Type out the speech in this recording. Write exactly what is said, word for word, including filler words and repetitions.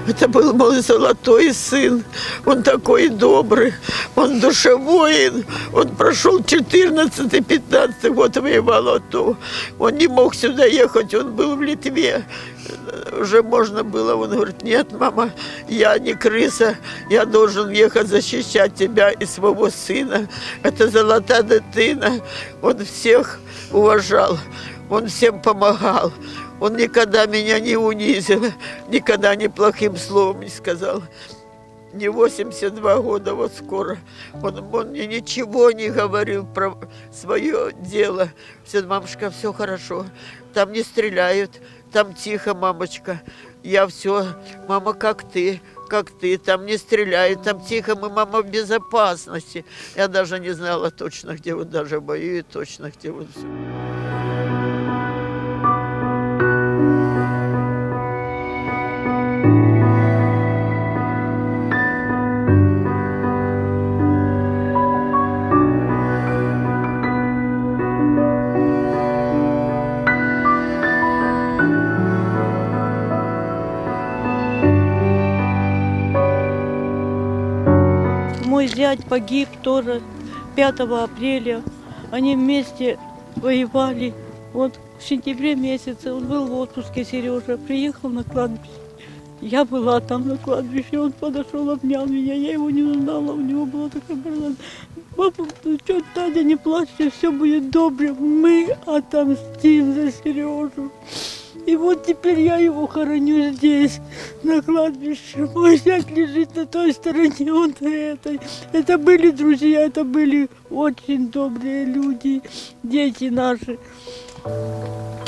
Это был мой золотой сын. Он такой добрый, он душевой. Он прошел четырнадцатый-пятнадцатый год, воевал АТО. Он не мог сюда ехать, он был в Литве. Уже можно было. Он говорит: нет, мама, я не крыса, я должен ехать защищать тебя и своего сына. Это золотая дитина. Он всех уважал, он всем помогал. Он никогда меня не унизил, никогда ни плохим словом не сказал. Мне восемьдесят два года, вот скоро. Он, он мне ничего не говорил про свое дело. Все, мамочка, все хорошо. Там не стреляют, там тихо, мамочка. Я все, мама, как ты, как ты, там не стреляют, там тихо, мы, мама, в безопасности. Я даже не знала точно, где вот даже воюют, точно, где вот все. Мой зять погиб тоже пятого апреля. Они вместе воевали. Вот в сентябре месяце он был в отпуске, Сережа, приехал на кладбище. Я была там на кладбище, он подошел, обнял меня, я его не узнала, у него была такая борода. Папа, ну что, Таня, не плачьте, все будет добре, мы отомстим за Сережу. И вот теперь я его хороню здесь, на кладбище. Мой зять лежит на той стороне, он на этой. Это были друзья, это были очень добрые люди, дети наши.